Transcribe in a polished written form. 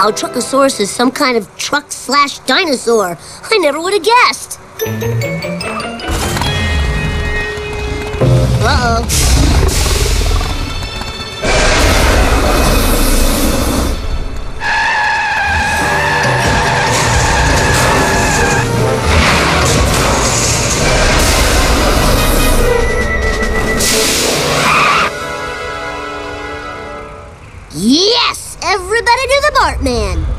Wow, Truckosaurus is some kind of truck/dinosaur. I never would have guessed. Uh-oh. Yes! Everybody do the Bartman!